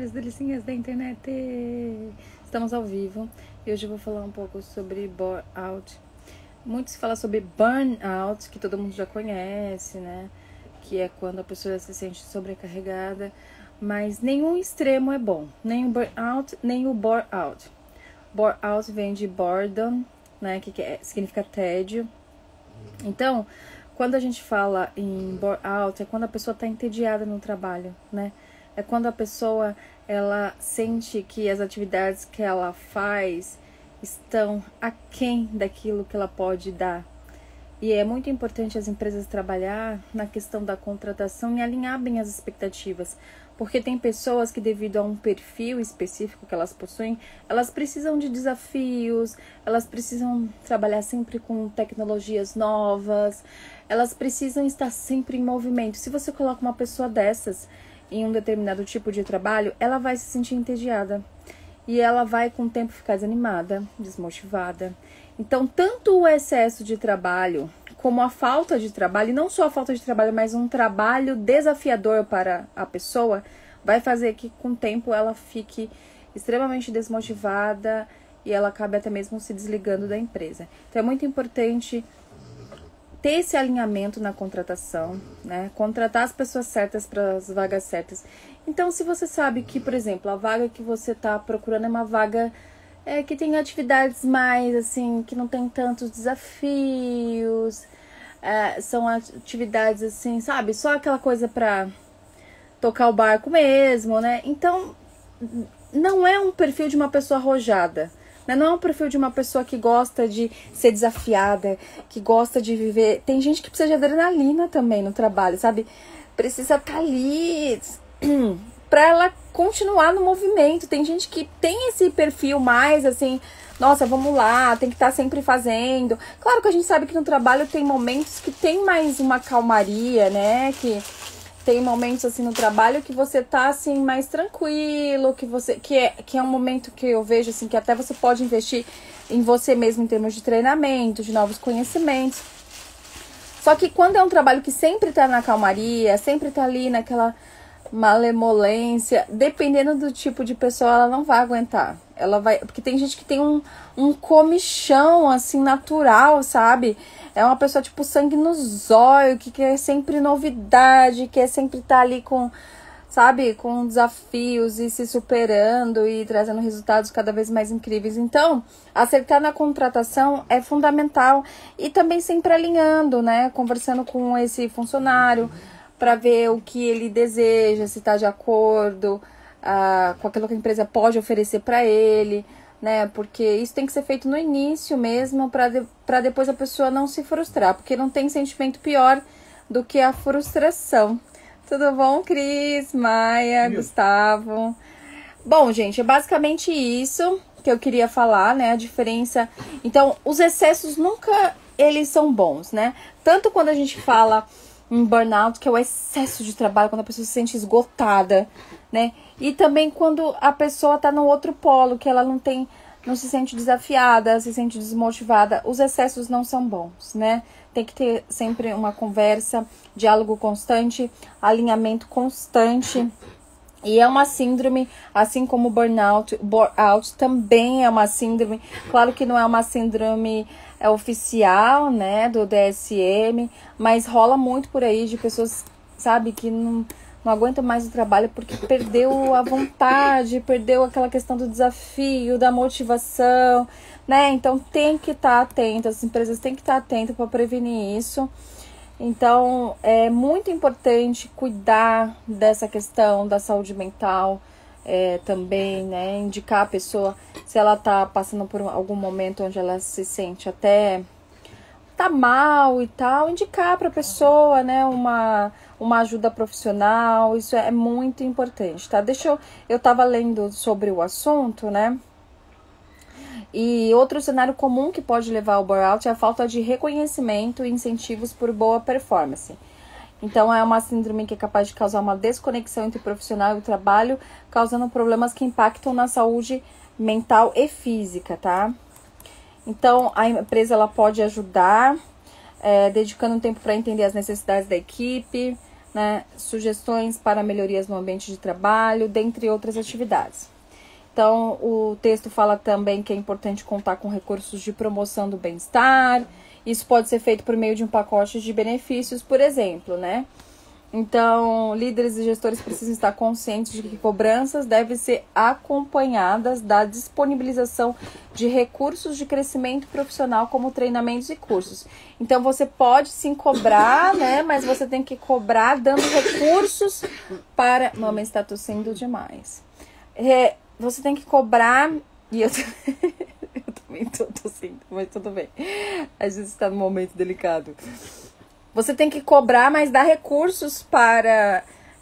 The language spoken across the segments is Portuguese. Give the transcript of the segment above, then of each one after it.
as delicinhas da internet. Estamos ao vivo e hoje eu vou falar um pouco sobre burnout. Muito se fala sobre burnout, que todo mundo já conhece, né? Que é quando a pessoa se sente sobrecarregada, mas nenhum extremo é bom, nem o burnout, nem o bore-out. Bore-out vem de boredom, né? Que significa tédio. Então, quando a gente fala em bore-out, é quando a pessoa está entediada no trabalho, né? É quando a pessoa, ela sente que as atividades que ela faz estão aquém daquilo que ela pode dar. E é muito importante as empresas trabalhar na questão da contratação e alinhar bem as expectativas. Porque tem pessoas que, devido a um perfil específico que elas possuem, elas precisam de desafios, elas precisam trabalhar sempre com tecnologias novas, elas precisam estar sempre em movimento. Se você coloca uma pessoa dessas em um determinado tipo de trabalho, ela vai se sentir entediada. E ela vai, com o tempo, ficar desanimada, desmotivada. Então, tanto o excesso de trabalho como a falta de trabalho, e não só a falta de trabalho, mas um trabalho desafiador para a pessoa, vai fazer que, com o tempo, ela fique extremamente desmotivada e ela acabe até mesmo se desligando da empresa. Então, é muito importante ter esse alinhamento na contratação, né? Contratar as pessoas certas para as vagas certas. Então, se você sabe que, por exemplo, a vaga que você está procurando é uma vaga que tem atividades mais, assim, que não tem tantos desafios, são atividades, assim, sabe? Só aquela coisa para tocar o barco mesmo, né? Então, não é um perfil de uma pessoa arrojada, né? Não é um perfil de uma pessoa que gosta de ser desafiada, que gosta de viver. Tem gente que precisa de adrenalina também no trabalho, sabe? Precisa estar ali para ela continuar no movimento. Tem gente que tem esse perfil mais assim, nossa, vamos lá, tem que estar sempre fazendo. Claro que a gente sabe que no trabalho tem momentos que tem mais uma calmaria, né? Que tem momentos assim no trabalho que você tá assim mais tranquilo, que é um momento que eu vejo assim que até você pode investir em você mesmo em termos de treinamento, de novos conhecimentos. Só que quando é um trabalho que sempre tá na calmaria, sempre tá ali naquela malemolência, dependendo do tipo de pessoa, ela não vai aguentar. Ela vai, porque tem gente que tem um comichão assim natural, sabe? É uma pessoa tipo sangue no zóio, que quer sempre novidade, quer sempre estar ali com, sabe, com desafios e se superando e trazendo resultados cada vez mais incríveis. Então, acertar na contratação é fundamental e também sempre alinhando, né? Conversando com esse funcionário para ver o que ele deseja, se está de acordo com aquilo que a empresa pode oferecer para ele, né? Porque isso tem que ser feito no início mesmo, para depois a pessoa não se frustrar, porque não tem sentimento pior do que a frustração. Tudo bom, Cris, Maia, Gustavo? Bom, gente, é basicamente isso que eu queria falar, né? A diferença. Então, os excessos nunca eles são bons, né? Tanto quando a gente fala em burnout, que é o excesso de trabalho, quando a pessoa se sente esgotada, né? E também quando a pessoa tá no outro polo, que ela não se sente desafiada, se sente desmotivada. Os excessos não são bons, né? Tem que ter sempre uma conversa, diálogo constante, alinhamento constante. E é uma síndrome, assim como o burnout também é uma síndrome. Claro que não é uma síndrome oficial, né, do DSM, mas rola muito por aí de pessoas, sabe, que não aguentam mais o trabalho porque perdeu a vontade, perdeu aquela questão do desafio, da motivação, né? Então tem que estar atento, as empresas têm que estar atentas para prevenir isso. Então, é muito importante cuidar dessa questão da saúde mental também, né? Indicar a pessoa, se ela tá passando por algum momento onde ela se sente até tá mal e tal, indicar pra pessoa, né? Uma ajuda profissional, isso é muito importante, tá? Eu tava lendo sobre o assunto, né? E outro cenário comum que pode levar ao burnout é a falta de reconhecimento e incentivos por boa performance. Então, é uma síndrome que é capaz de causar uma desconexão entre o profissional e o trabalho, causando problemas que impactam na saúde mental e física, tá? Então, a empresa ela pode ajudar, dedicando um tempo para entender as necessidades da equipe, né, sugestões para melhorias no ambiente de trabalho, dentre outras atividades. Então, o texto fala também que é importante contar com recursos de promoção do bem-estar. Isso pode ser feito por meio de um pacote de benefícios, por exemplo, né? Então, líderes e gestores precisam estar conscientes de que cobranças devem ser acompanhadas da disponibilização de recursos de crescimento profissional, como treinamentos e cursos. Então, você pode sim cobrar, né? Mas você tem que cobrar dando recursos para... Mamãe está tossindo demais. Você tem que cobrar... E eu também estou tossindo, mas tudo bem. A gente está num momento delicado. Você tem que cobrar, mas dar recursos para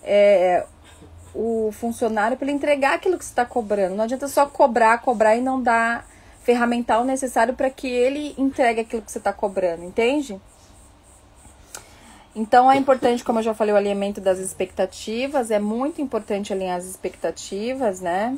o funcionário para ele entregar aquilo que você está cobrando. Não adianta só cobrar e não dar ferramental necessário para que ele entregue aquilo que você está cobrando, entende? Então é importante, como eu já falei, o alinhamento das expectativas. É muito importante alinhar as expectativas, né?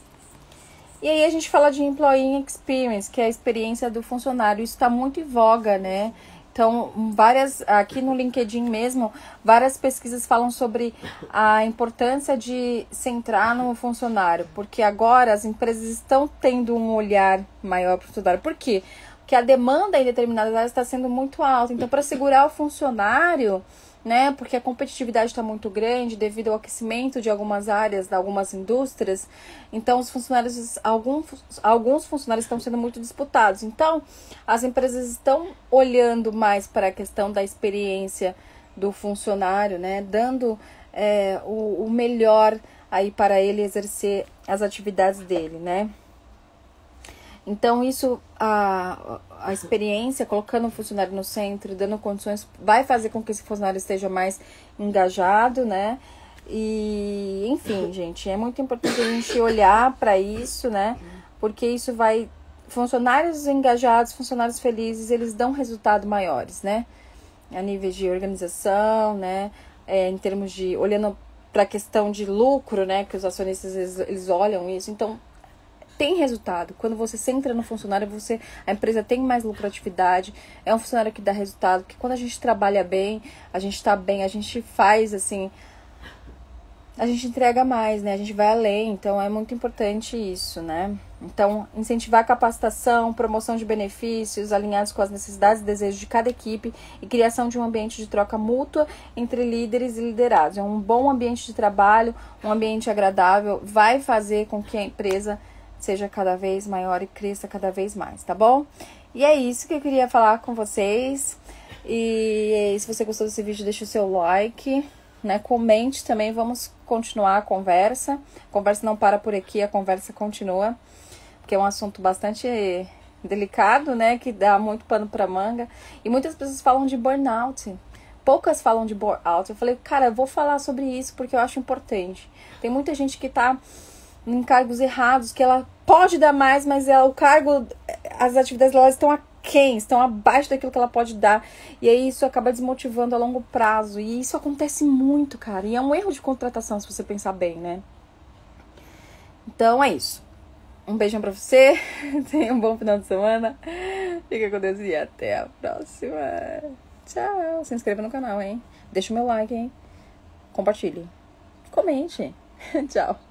E aí a gente fala de Employee Experience, que é a experiência do funcionário. Isso está muito em voga, né? Então, aqui no LinkedIn mesmo, várias pesquisas falam sobre a importância de centrar no funcionário, porque agora as empresas estão tendo um olhar maior para o funcionário. Por quê? Porque a demanda em determinadas áreas está sendo muito alta. Então, para segurar o funcionário, né, porque a competitividade está muito grande devido ao aquecimento de algumas áreas, de algumas indústrias, então os funcionários, alguns funcionários estão sendo muito disputados. Então, as empresas estão olhando mais para a questão da experiência do funcionário, né, dando o melhor aí para ele exercer as atividades dele, né. Então, isso, a experiência, colocando o funcionário no centro, dando condições, vai fazer com que esse funcionário esteja mais engajado, né? E, enfim, gente, é muito importante a gente olhar para isso, né? Porque isso vai... Funcionários engajados, funcionários felizes, eles dão resultados maiores, né? A nível de organização, né? Em termos de... Olhando para a questão de lucro, né? Que os acionistas, eles olham isso. Então, tem resultado. Quando você centra no funcionário, a empresa tem mais lucratividade, é um funcionário que dá resultado, porque quando a gente trabalha bem, a gente tá bem, a gente faz assim, a gente entrega mais, né? A gente vai além, então é muito importante isso, né? Então, incentivar a capacitação, promoção de benefícios alinhados com as necessidades e desejos de cada equipe e criação de um ambiente de troca mútua entre líderes e liderados. É um bom ambiente de trabalho, um ambiente agradável, vai fazer com que a empresa seja cada vez maior e cresça cada vez mais, tá bom? E é isso que eu queria falar com vocês. E se você gostou desse vídeo, deixa o seu like, né? Comente também, vamos continuar a conversa. A conversa não para por aqui, a conversa continua, porque é um assunto bastante delicado, né? Que dá muito pano pra manga. E muitas pessoas falam de burnout. Poucas falam de burnout. Eu falei, cara, eu vou falar sobre isso porque eu acho importante. Tem muita gente que tá em cargos errados, que ela pode dar mais, mas o cargo, as atividades dela estão aquém, estão abaixo daquilo que ela pode dar. E aí isso acaba desmotivando a longo prazo. E isso acontece muito, cara. E é um erro de contratação, se você pensar bem, né? Então é isso. Um beijão pra você. Tenha um bom final de semana. Fica com Deus e até a próxima. Tchau. Se inscreva no canal, hein? Deixa o meu like, hein? Compartilhe. Comente. Tchau.